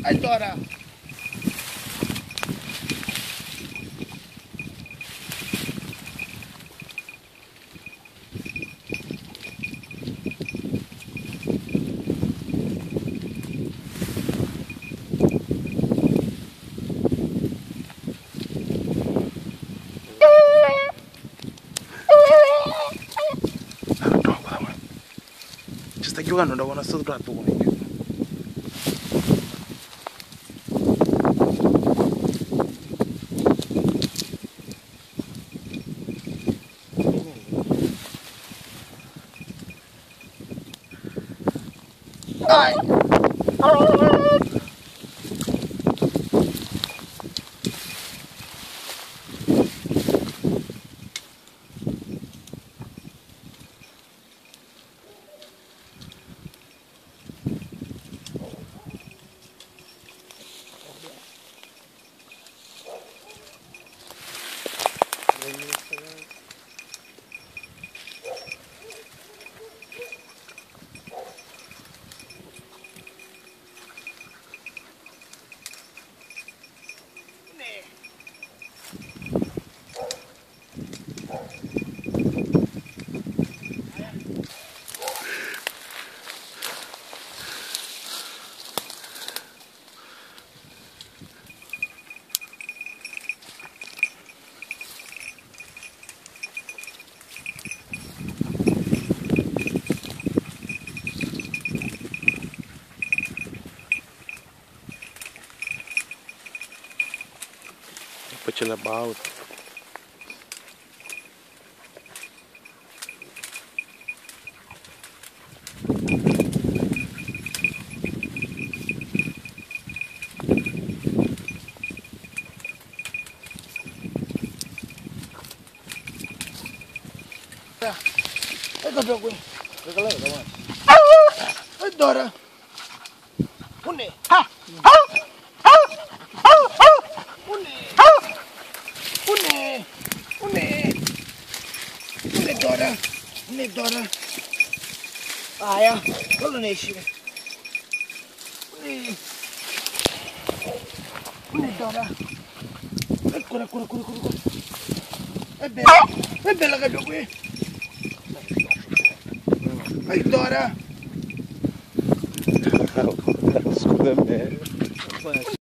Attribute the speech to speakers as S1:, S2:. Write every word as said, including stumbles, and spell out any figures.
S1: Allora.
S2: Sta giocando da quando sto tratto con me.
S1: Ai.
S2: Poi c'è la bauta.
S1: Ecco qui.
S2: Ecco lei davanti.
S1: E Dora. Unne. Unne. Unne. Unne Dora. Unne Dora. Aia. Quello ne esce. Unne. Unne Dora. Eccola, eccola, eccola, eccola. È bella. È bella che qui. Ehi Dora.
S2: Scusa me.